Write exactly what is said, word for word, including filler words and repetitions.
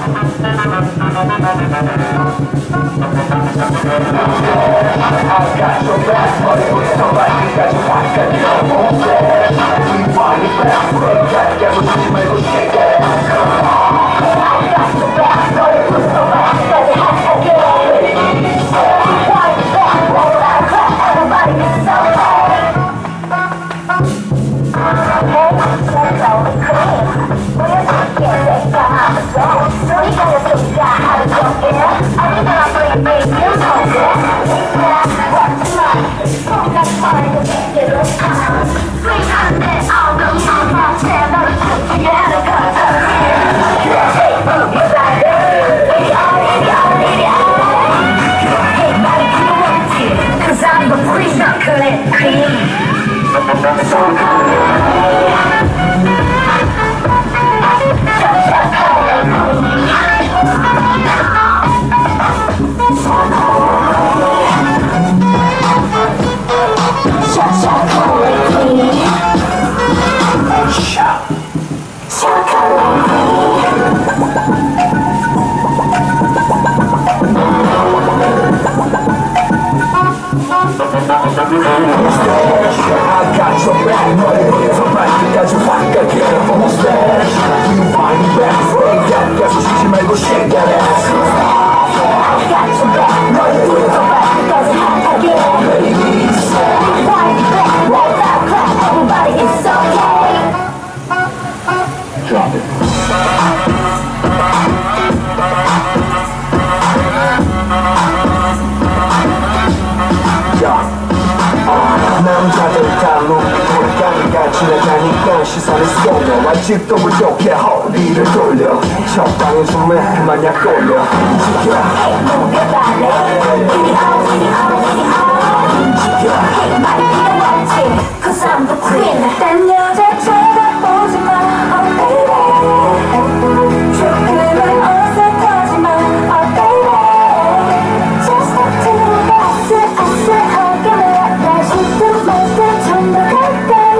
아직도 부족해 허리를 돌려 적당히 숨을 마냥 돌려 움직여 움직여 말이 필요 없지 Cause I'm the queen 딴 여자 쳐다보지 마 Oh baby 조금은 어색하지만 Oh baby Just step to the 아슬아슬하게 날 쉴듯 말듯 좀 더 가까이